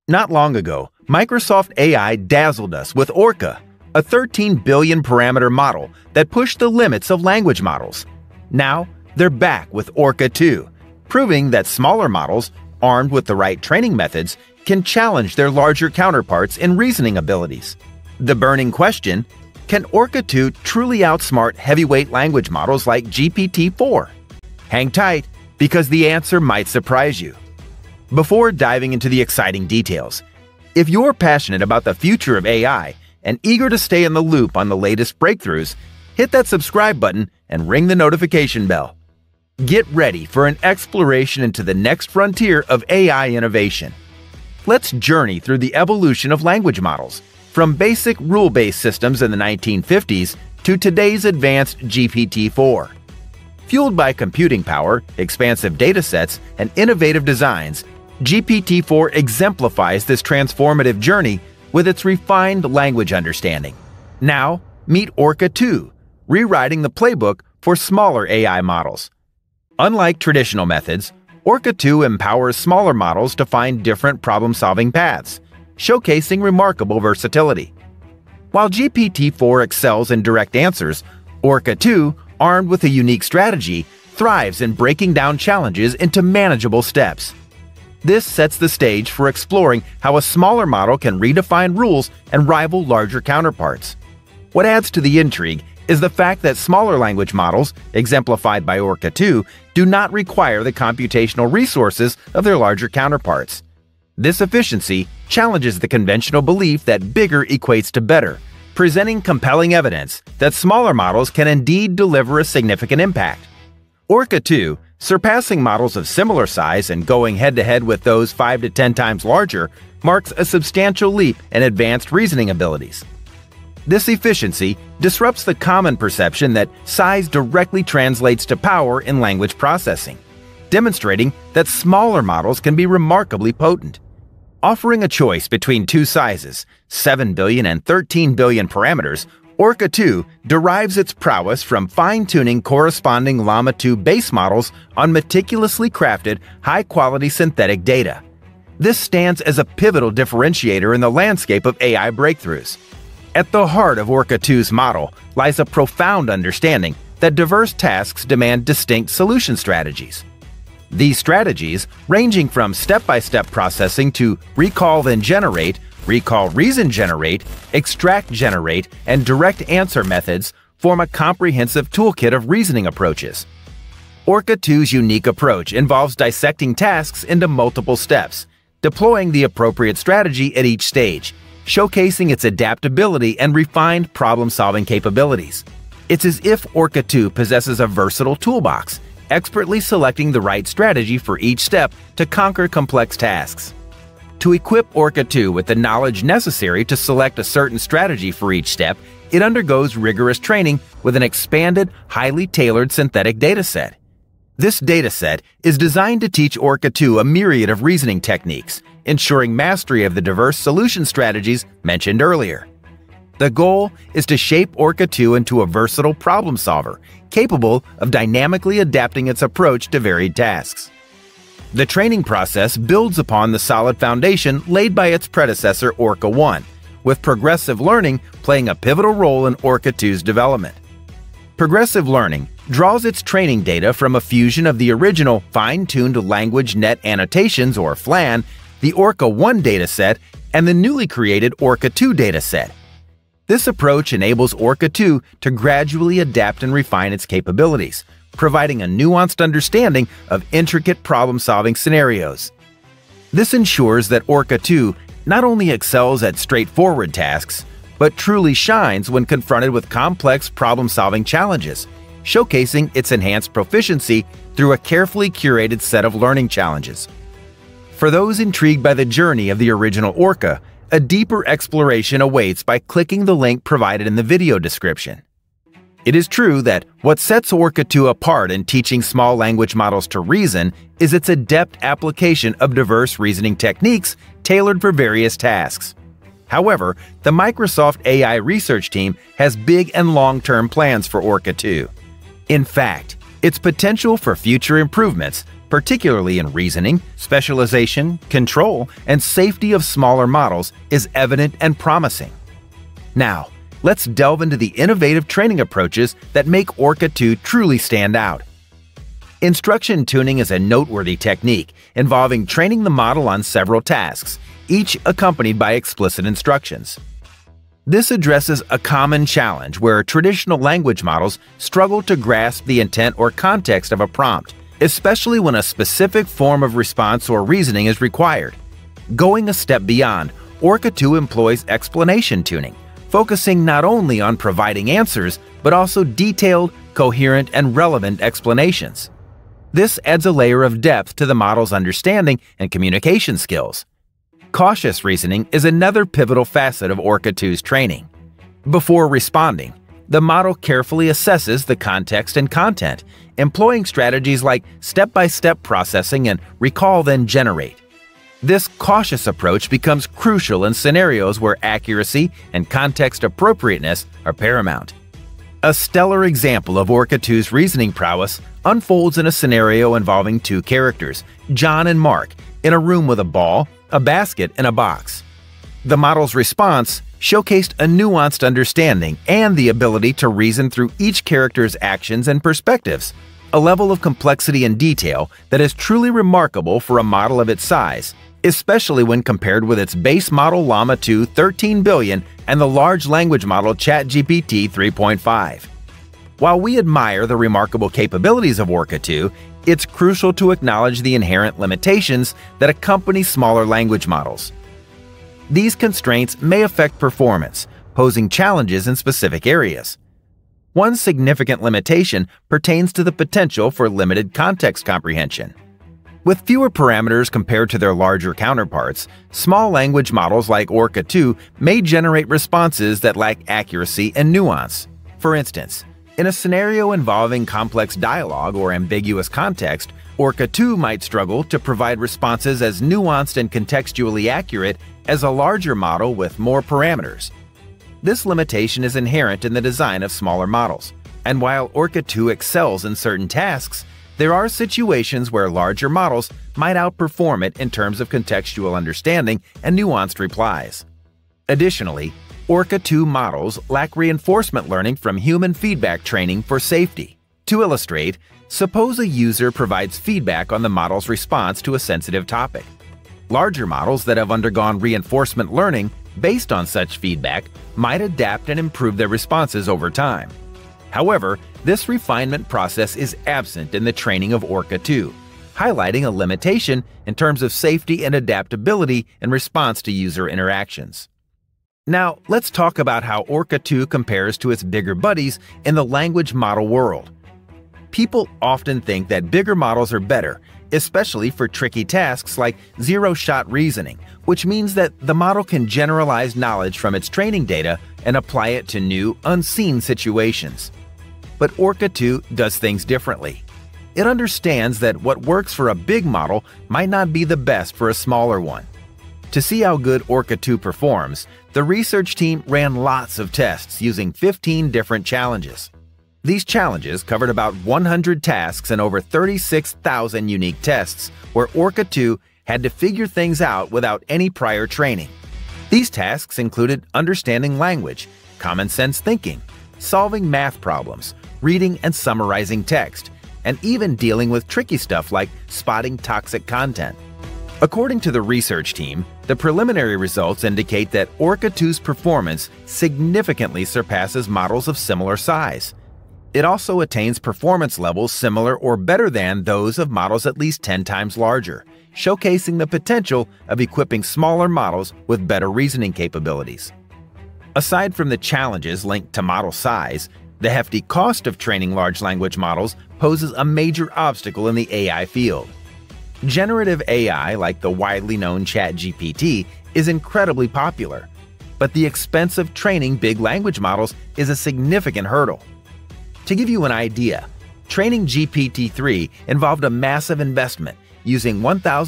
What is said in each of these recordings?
Not long ago, Microsoft AI dazzled us with Orca, a 13 billion parameter model that pushed the limits of language models. Now, they're back with Orca 2, proving that smaller models, armed with the right training methods, can challenge their larger counterparts in reasoning abilities. The burning question: can Orca 2 truly outsmart heavyweight language models like GPT-4? Hang tight, because the answer might surprise you. Before diving into the exciting details, if you're passionate about the future of AI and eager to stay in the loop on the latest breakthroughs, hit that subscribe button and ring the notification bell. Get ready for an exploration into the next frontier of AI innovation. Let's journey through the evolution of language models, from basic rule-based systems in the 1950s to today's advanced GPT-4. Fueled by computing power, expansive datasets, and innovative designs, GPT-4 exemplifies this transformative journey with its refined language understanding. Now, meet Orca 2, rewriting the playbook for smaller AI models. Unlike traditional methods, Orca 2 empowers smaller models to find different problem-solving paths, showcasing remarkable versatility. While GPT-4 excels in direct answers, Orca 2, armed with a unique strategy, thrives in breaking down challenges into manageable steps. This sets the stage for exploring how a smaller model can redefine rules and rival larger counterparts. What adds to the intrigue is the fact that smaller language models, exemplified by Orca 2, do not require the computational resources of their larger counterparts. This efficiency challenges the conventional belief that bigger equates to better, presenting compelling evidence that smaller models can indeed deliver a significant impact. Orca 2, surpassing models of similar size and going head-to-head with those 5 to 10 times larger, marks a substantial leap in advanced reasoning abilities. This efficiency disrupts the common perception that size directly translates to power in language processing, demonstrating that smaller models can be remarkably potent. Offering a choice between two sizes, 7 billion and 13 billion parameters, Orca 2 derives its prowess from fine-tuning corresponding Llama 2 base models on meticulously crafted, high-quality synthetic data. This stands as a pivotal differentiator in the landscape of AI breakthroughs. At the heart of Orca 2's model lies a profound understanding that diverse tasks demand distinct solution strategies. These strategies, ranging from step-by-step processing to recall then generate, recall reason generate, extract generate, and direct answer methods, form a comprehensive toolkit of reasoning approaches. Orca 2's unique approach involves dissecting tasks into multiple steps, deploying the appropriate strategy at each stage, showcasing its adaptability and refined problem-solving capabilities. It's as if Orca 2 possesses a versatile toolbox, expertly selecting the right strategy for each step to conquer complex tasks. To equip Orca 2 with the knowledge necessary to select a certain strategy for each step, it undergoes rigorous training with an expanded, highly tailored synthetic dataset. This dataset is designed to teach Orca 2 a myriad of reasoning techniques, ensuring mastery of the diverse solution strategies mentioned earlier. The goal is to shape Orca 2 into a versatile problem solver, capable of dynamically adapting its approach to varied tasks. The training process builds upon the solid foundation laid by its predecessor Orca 1, with progressive learning playing a pivotal role in Orca 2's development. Progressive learning draws its training data from a fusion of the original Fine-Tuned Language Net Annotations, or FLAN, the Orca 1 dataset, and the newly created Orca 2 dataset. This approach enables Orca 2 to gradually adapt and refine its capabilities, providing a nuanced understanding of intricate problem-solving scenarios. This ensures that Orca 2 not only excels at straightforward tasks, but truly shines when confronted with complex problem-solving challenges, showcasing its enhanced proficiency through a carefully curated set of learning challenges. For those intrigued by the journey of the original Orca, a deeper exploration awaits by clicking the link provided in the video description. It is true that what sets Orca 2 apart in teaching small language models to reason is its adept application of diverse reasoning techniques tailored for various tasks. However, the Microsoft AI research team has big and long-term plans for Orca 2. In fact, its potential for future improvements particularly in reasoning, specialization, control, and safety of smaller models, is evident and promising. Now, let's delve into the innovative training approaches that make Orca 2 truly stand out. Instruction tuning is a noteworthy technique involving training the model on several tasks, each accompanied by explicit instructions. This addresses a common challenge where traditional language models struggle to grasp the intent or context of a prompt, especially when a specific form of response or reasoning is required. Going a step beyond, Orca 2 employs explanation tuning, focusing not only on providing answers, but also detailed, coherent, and relevant explanations. This adds a layer of depth to the model's understanding and communication skills. Cautious reasoning is another pivotal facet of Orca 2's training. Before responding, the model carefully assesses the context and content, employing strategies like step-by-step processing and recall then generate. This cautious approach becomes crucial in scenarios where accuracy and context appropriateness are paramount. A stellar example of Orca 2's reasoning prowess unfolds in a scenario involving two characters, John and Mark, in a room with a ball, a basket, and a box. The model's response showcased a nuanced understanding and the ability to reason through each character's actions and perspectives, a level of complexity and detail that is truly remarkable for a model of its size, especially when compared with its base model Llama 2 13 billion and the large language model ChatGPT 3.5. While we admire the remarkable capabilities of Orca 2, it's crucial to acknowledge the inherent limitations that accompany smaller language models. These constraints may affect performance, posing challenges in specific areas. One significant limitation pertains to the potential for limited context comprehension. With fewer parameters compared to their larger counterparts, small language models like Orca 2 may generate responses that lack accuracy and nuance. For instance, in a scenario involving complex dialogue or ambiguous context, Orca 2 might struggle to provide responses as nuanced and contextually accurate as a larger model with more parameters. This limitation is inherent in the design of smaller models, and while Orca 2 excels in certain tasks, there are situations where larger models might outperform it in terms of contextual understanding and nuanced replies. Additionally, Orca 2 models lack reinforcement learning from human feedback training for safety. To illustrate, suppose a user provides feedback on the model's response to a sensitive topic. Larger models that have undergone reinforcement learning based on such feedback might adapt and improve their responses over time. However, this refinement process is absent in the training of Orca 2, highlighting a limitation in terms of safety and adaptability in response to user interactions. Now, let's talk about how Orca 2 compares to its bigger buddies in the language model world. People often think that bigger models are better, especially for tricky tasks like zero-shot reasoning, which means that the model can generalize knowledge from its training data and apply it to new, unseen situations. But Orca 2 does things differently. It understands that what works for a big model might not be the best for a smaller one. To see how good Orca 2 performs, the research team ran lots of tests using 15 different challenges. These challenges covered about 100 tasks and over 36,000 unique tests where Orca 2 had to figure things out without any prior training. These tasks included understanding language, common sense thinking, solving math problems, reading and summarizing text, and even dealing with tricky stuff like spotting toxic content. According to the research team, the preliminary results indicate that Orca 2's performance significantly surpasses models of similar size. It also attains performance levels similar or better than those of models at least 10 times larger, showcasing the potential of equipping smaller models with better reasoning capabilities. Aside from the challenges linked to model size, the hefty cost of training large language models poses a major obstacle in the AI field. Generative AI, like the widely known ChatGPT, is incredibly popular, but the expense of training big language models is a significant hurdle. To give you an idea, training GPT-3 involved a massive investment, using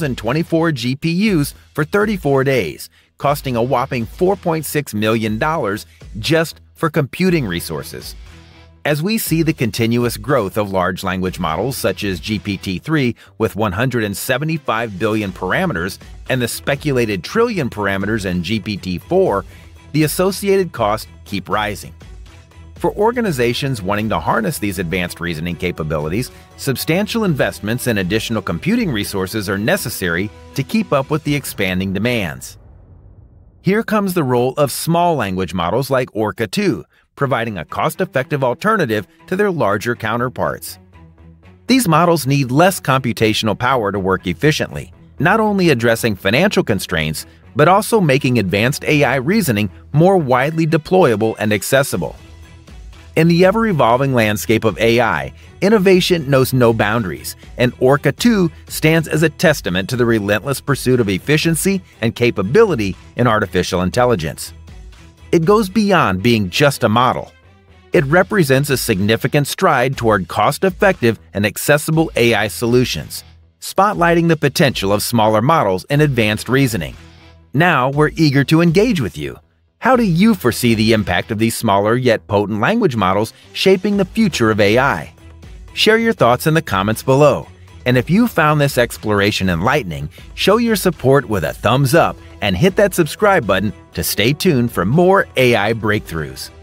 1,024 GPUs for 34 days, costing a whopping $4.6 million just for computing resources. As we see the continuous growth of large language models such as GPT-3 with 175 billion parameters and the speculated trillion parameters in GPT-4, the associated costs keep rising. For organizations wanting to harness these advanced reasoning capabilities, substantial investments in additional computing resources are necessary to keep up with the expanding demands. Here comes the role of small language models like Orca 2, providing a cost-effective alternative to their larger counterparts. These models need less computational power to work efficiently, not only addressing financial constraints, but also making advanced AI reasoning more widely deployable and accessible. In the ever-evolving landscape of AI, innovation knows no boundaries, and Orca 2 stands as a testament to the relentless pursuit of efficiency and capability in artificial intelligence. It goes beyond being just a model. It represents a significant stride toward cost-effective and accessible AI solutions, spotlighting the potential of smaller models in advanced reasoning. Now we're eager to engage with you. How do you foresee the impact of these smaller yet potent language models shaping the future of AI? Share your thoughts in the comments below. And if you found this exploration enlightening, show your support with a thumbs up and hit that subscribe button to stay tuned for more AI breakthroughs.